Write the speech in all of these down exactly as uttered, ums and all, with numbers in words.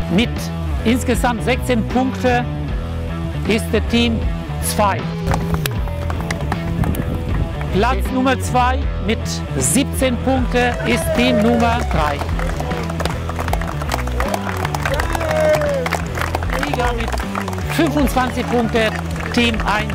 mit insgesamt sechzehn Punkten ist der Team zwei. Platz Nummer zwei mit siebzehn Punkten ist Team Nummer drei. Liga mit fünfundzwanzig Punkten Team eins.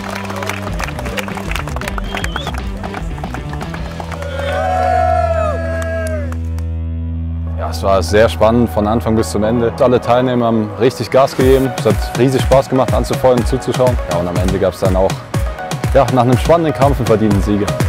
Ja, es war sehr spannend von Anfang bis zum Ende. Alle Teilnehmer haben richtig Gas gegeben. Es hat riesig Spaß gemacht anzufeuern und zuzuschauen. Ja, und am Ende gab es dann auch ja, nach einem spannenden Kampf einen verdienten Sieger.